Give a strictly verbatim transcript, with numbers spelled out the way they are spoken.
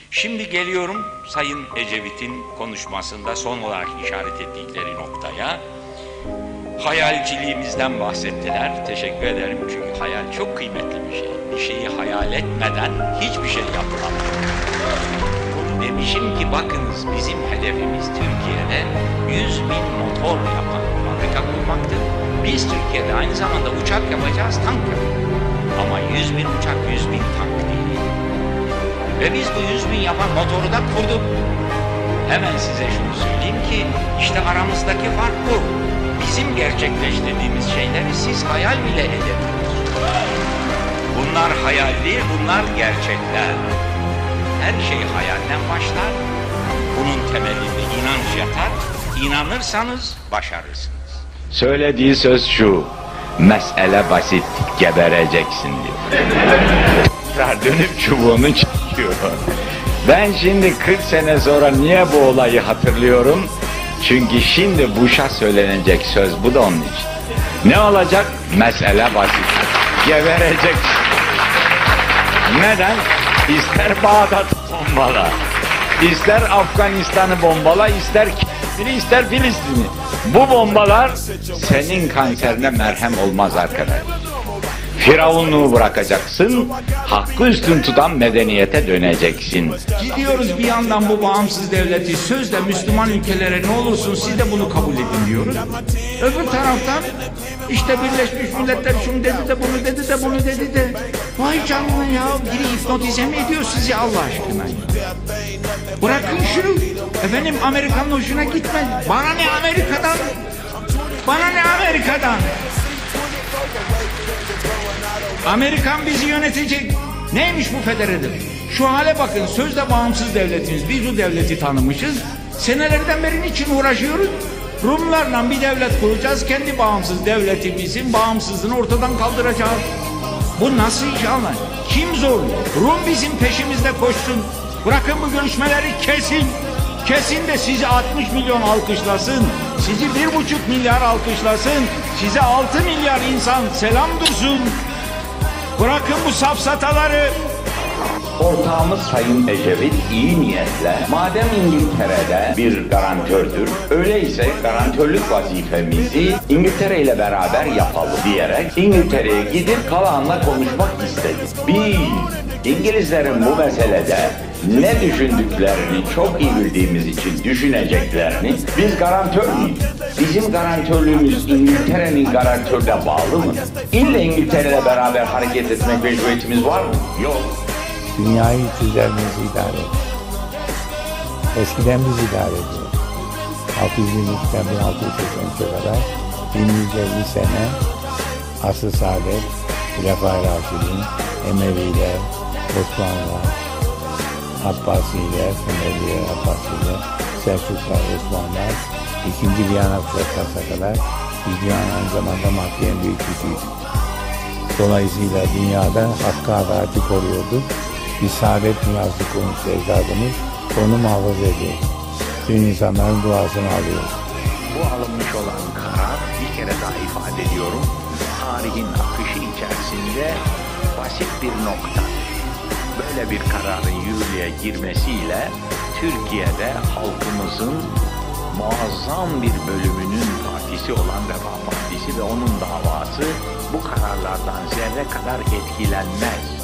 Şimdi geliyorum Sayın Ecevit'in konuşmasında son olarak işaret ettikleri noktaya. Hayalciliğimizden bahsettiler. Teşekkür ederim çünkü hayal çok kıymetli bir şey. Bir şeyi hayal etmeden hiçbir şey yapılamaz. Bunu demişim ki bakınız bizim hedefimiz Türkiye'de yüz bin motor yapan fabrika kurmaktır. Biz Türkiye'de aynı zamanda uçak yapacağız, tank yapacağız. Ama yüz bin uçak, yüz bin tank değil. Ve biz bu yüz bin yapan motoru da kurduk. Hemen size şunu söyleyeyim ki işte aramızdaki fark bu. Bizim gerçekleştirdiğimiz şeyleri siz hayal bile edemiyorsunuz. Bunlar hayal değil, bunlar gerçekler. Her şey hayalden başlar. Bunun temelinde inanç yatar. İnanırsanız başarırsınız. Söylediği söz şu: mesele basit, gebereceksin diyor. Dönüp çubuğunu çekiyor. Ben şimdi kırk sene sonra niye bu olayı hatırlıyorum? Çünkü şimdi Bush'a söylenecek söz bu da onun için. Ne olacak? Mesele basit. Geberecek. Neden? İster Bağdat bombala, ister Afganistan'ı bombala, ister kendini, ister Filistin'i. Bu bombalar senin kanserine merhem olmaz arkadaş. Firavunluğu bırakacaksın, hakkı üstün tutan medeniyete döneceksin. Gidiyoruz bir yandan bu bağımsız devleti sözle Müslüman ülkelere ne olursun siz de bunu kabul edin diyoruz. Öbür taraftan işte Birleşmiş Milletler şunu dedi de bunu dedi de bunu dedi de. Vay canına ya, biri hipnotize mi ediyor sizi Allah aşkına? Bırakın şunu. Efendim Amerika'nın hoşuna gitmez. Bana ne Amerika'dan? Bana ne Amerika'dan? Amerikan bizi yönetecek. Neymiş bu federalist? Şu hale bakın, sözde bağımsız devletimiz. Biz bu devleti tanımışız. Senelerden beri niçin uğraşıyoruz? Rumlarla bir devlet kuracağız. Kendi bağımsız devletimizin bağımsızlığını ortadan kaldıracağız. Bu nasıl inşallah? Kim zorluyor? Rum bizim peşimizde koşsun. Bırakın bu görüşmeleri kesin. Kesin de sizi altmış milyon alkışlasın. Sizi bir buçuk milyar alkışlasın. Size altı milyar insan selam dursun. Bırakın bu safsataları. Ortağımız Sayın Ecevit iyi niyetle, madem İngiltere'de bir garantördür, öyleyse garantörlük vazifemizi İngiltere ile beraber yapalım diyerek İngiltere'ye gidip Kalahan'la konuşmak istedi. Biz İngilizlerin bu meselede ne düşündüklerini çok iyi bildiğimiz için düşüneceklerini, biz garantör müyüz? Bizim garantörlüğümüz İngiltere'nin garantörüne bağlı mı? İlle İngiltere'yle beraber hareket etmek mecburiyetimiz var mı? Yok. Dünyayı sizleriniz idare ediyor. Eskiden biz idare ediyoruz. altı yüz yirmi ikiden bin altı yüz seksen üçe kadar bin yüz elli sene asr-ı saadet, Hilaf-ı Raşidin, Emeviler, Osmanlılar, Abbasiler, Emeviler, Abbasiler, Selçuklar, Osmanlılar, ikinci Viyana Fırkası'na kadar biz dünyanın aynı zamanda maddeyen büyük gücüydük. Dolayısıyla dünyada hakkı adaleti koruyorduk. Bir saadet mi yazdık olmuş ecdadımız, onu muhafaza ediyoruz. Tüm insanların duasını alıyoruz. Bu alınmış olan karar, bir kere daha ifade ediyorum, tarihin akışı içerisinde basit bir nokta. Böyle bir kararın yürürlüğe girmesiyle Türkiye'de halkımızın muazzam bir bölümünün partisi olan Refah Partisi ve onun davası bu kararlardan zerre kadar etkilenmez.